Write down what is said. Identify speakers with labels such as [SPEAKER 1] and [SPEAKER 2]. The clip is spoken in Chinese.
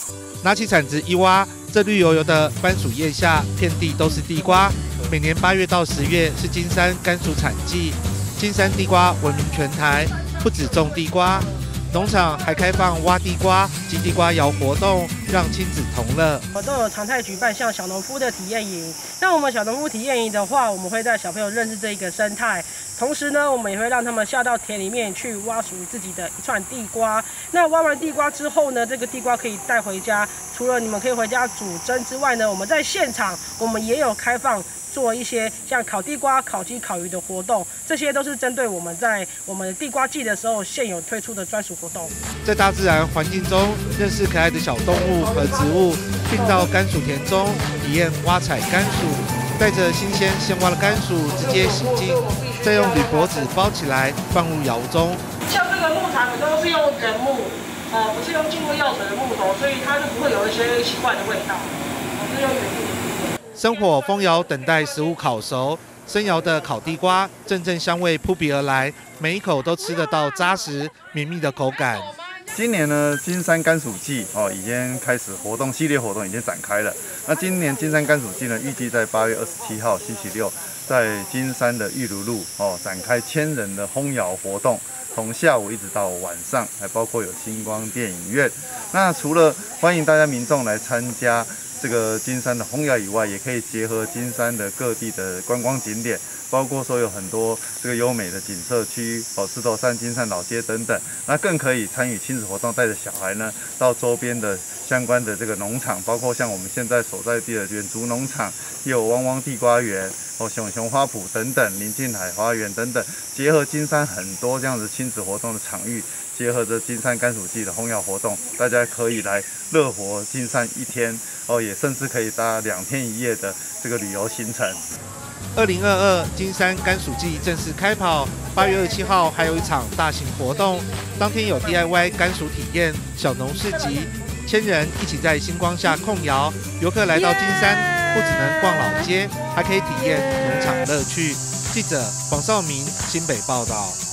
[SPEAKER 1] 拿起铲子一挖，这绿油油的番薯叶下，遍地都是地瓜。每年8月到10月是金山甘薯产季，金山地瓜闻名全台。不只种地瓜，农场还开放挖地瓜及地瓜窑活动，让亲子同乐。
[SPEAKER 2] 我都有常态举办像小农夫的体验营。那我们小农夫体验营的话，我们会带小朋友认识这个生态，同时呢，我们也会让他们下到田里面去挖属于自己的一串地瓜。那挖完地瓜之后呢，这个地瓜可以带回家。除了你们可以回家煮蒸之外呢，我们在现场我们也有开放做一些像烤地瓜、烤鸡、烤鱼的活动，这些都是针对我们在我们地瓜季的时候现有推出的专属活动。
[SPEAKER 1] 在大自然环境中认识可爱的小动物和植物，并到甘薯田中体验挖采甘薯，带着新鲜现挖的甘薯直接洗净，再用铝箔纸包起来放入窑中。
[SPEAKER 2] 像这个木材我们都是用原木，不是用经过药水的木头，所以它就不会有一些奇怪的味道。我是用原木。
[SPEAKER 1] 生火封窑，等待食物烤熟。生窑的烤地瓜，阵阵香味扑鼻而来，每一口都吃得到扎实绵密的口感。
[SPEAKER 3] 今年呢，金山甘薯季已经开始系列活动已经展开了。那今年金山甘薯季呢，预计在8月27号星期六，在金山的玉炉路展开1000人的烘窑活动，从下午一直到晚上，还包括有星光电影院。那除了欢迎大家民众来参加这个金山的烘窑以外，也可以结合金山的各地的观光景点，包括说有很多这个优美的景色区，石头山、金山老街等等。那更可以参与亲子活动，带着小孩呢到周边的相关的这个农场，包括像我们现在所在地的远足农场，也有汪汪地瓜园、熊熊花圃等等，临近海花园等等，结合金山很多这样子亲子活动的场域。结合着金山甘薯季的烘窑活动，大家可以来乐活金山1天也甚至可以搭2天1夜的这个旅游行程。
[SPEAKER 1] 2022金山甘薯季正式开跑，8月27号还有一场大型活动，当天有 DIY 甘薯体验、小农市集，1000人一起在星光下控窑。游客来到金山，不只能逛老街，还可以体验农场乐趣。记者黄少明新北报道。